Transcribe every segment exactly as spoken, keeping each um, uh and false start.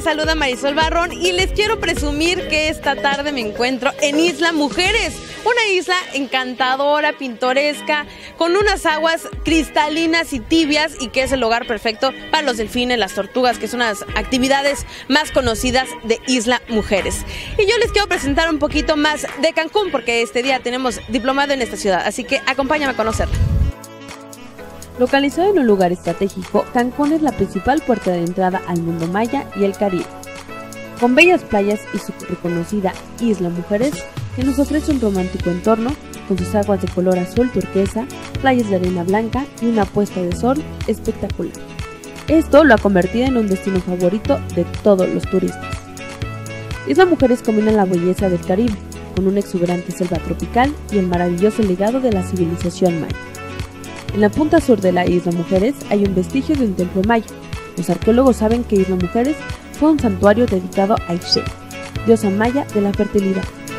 les saluda Marisol Barrón y les quiero presumir que esta tarde me encuentro en Isla Mujeres, una isla encantadora, pintoresca, con unas aguas cristalinas y tibias y que es el lugar perfecto para los delfines, las tortugas, que son unas actividades más conocidas de Isla Mujeres. Y yo les quiero presentar un poquito más de Cancún porque este día tenemos diplomado en esta ciudad, así que acompáñame a conocerla. Localizado en un lugar estratégico, Cancún es la principal puerta de entrada al mundo maya y el Caribe. Con bellas playas y su reconocida Isla Mujeres, que nos ofrece un romántico entorno, con sus aguas de color azul turquesa, playas de arena blanca y una puesta de sol espectacular. Esto lo ha convertido en un destino favorito de todos los turistas. Isla Mujeres combina la belleza del Caribe, con una exuberante selva tropical y el maravilloso legado de la civilización maya. En la punta sur de la Isla Mujeres hay un vestigio de un templo maya. Los arqueólogos saben que Isla Mujeres fue un santuario dedicado a Ixchel, diosa maya de la fertilidad.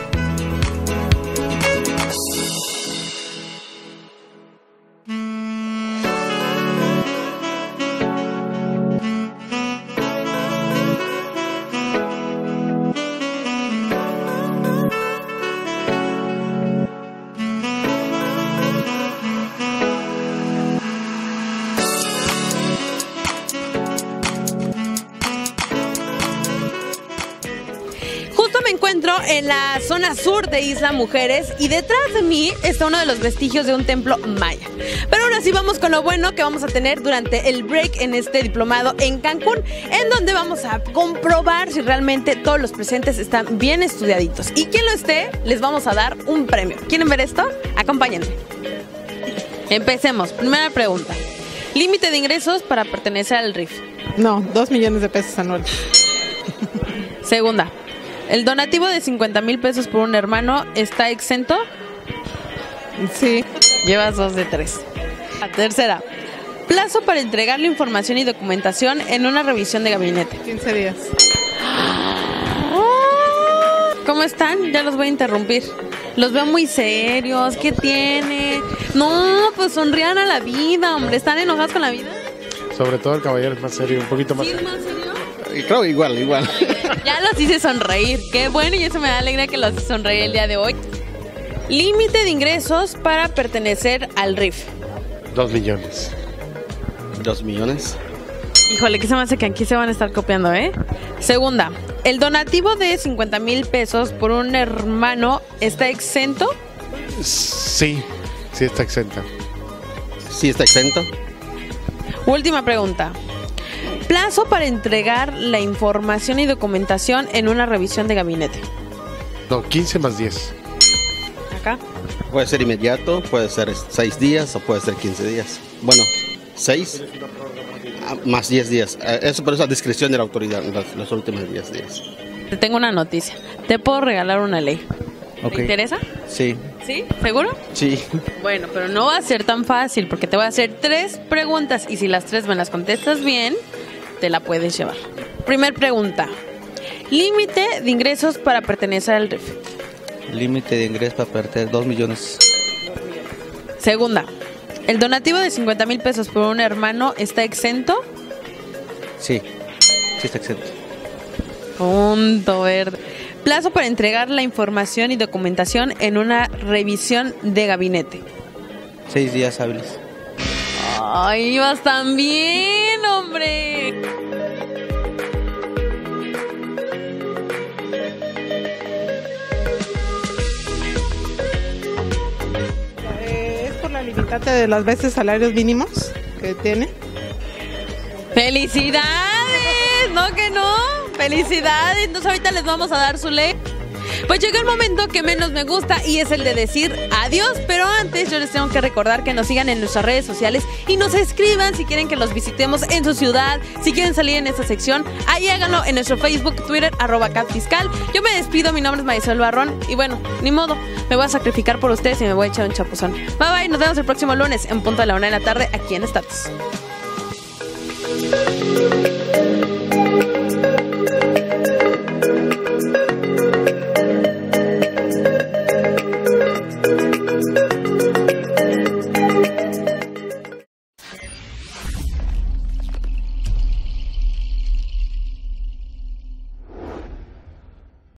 Me encuentro en la zona sur de Isla Mujeres y detrás de mí está uno de los vestigios de un templo maya. Pero ahora sí vamos con lo bueno que vamos a tener durante el break en este diplomado en Cancún, en donde vamos a comprobar si realmente todos los presentes están bien estudiaditos. Y quien lo esté, les vamos a dar un premio. ¿Quieren ver esto? Acompáñenme. Empecemos. Primera pregunta. Límite de ingresos para pertenecer al R I F. No, dos millones de pesos anuales. Segunda. ¿El donativo de cincuenta mil pesos por un hermano está exento? Sí. Llevas dos de tres. La tercera. Plazo para entregar la información y documentación en una revisión de gabinete. quince días. ¿Cómo están? Ya los voy a interrumpir. Los veo muy serios. ¿Qué tiene? No, pues sonrían a la vida, hombre. ¿Están enojados con la vida? Sobre todo el caballero es más serio, un poquito más ¿Sí, serio. más serio? Creo que igual, igual. Ya los hice sonreír. Qué bueno, y eso me da alegría que los hice sonreír el día de hoy. Límite de ingresos para pertenecer al R I F. Dos millones. ¿Dos millones? Híjole, que se me hace que aquí se van a estar copiando, ¿eh? Segunda, ¿el donativo de cincuenta mil pesos por un hermano está exento? Sí, sí está exenta. Sí está exento. Última pregunta. Plazo para entregar la información y documentación en una revisión de gabinete. No, quince más diez. Acá. Puede ser inmediato, puede ser seis días o puede ser quince días. Bueno, seis más diez días. Eso por eso a discreción de la autoridad, los, los últimos diez días. Te tengo una noticia. Te puedo regalar una ley. Okay. ¿Te interesa? Sí. ¿Sí? ¿Seguro? Sí. Bueno, pero no va a ser tan fácil porque te voy a hacer tres preguntas y si las tres me las contestas bien, te la puedes llevar. Primer pregunta. Límite de ingresos para pertenecer al R I F. Límite de ingresos para pertenecer dos millones. Segunda. ¿El donativo de cincuenta mil pesos por un hermano está exento? Sí, sí está exento. Punto verde. Plazo para entregar la información y documentación en una revisión de gabinete. Seis días hábiles. Ay, vas tan bien, hombre. Eh, es por la limitante de las veces salarios mínimos que tiene. ¡Felicidades! ¿No que no? ¡Felicidades! Entonces ahorita les vamos a dar su ley. Pues llegó el momento que menos me gusta y es el de decir adiós, pero antes yo les tengo que recordar que nos sigan en nuestras redes sociales y nos escriban si quieren que los visitemos en su ciudad, si quieren salir en esta sección, ahí háganlo en nuestro Facebook, Twitter, arroba catfiscal. Yo me despido, mi nombre es Marisol Barrón y bueno, ni modo, me voy a sacrificar por ustedes y me voy a echar un chapuzón. Bye bye, nos vemos el próximo lunes en punto de la una de la tarde aquí en Status.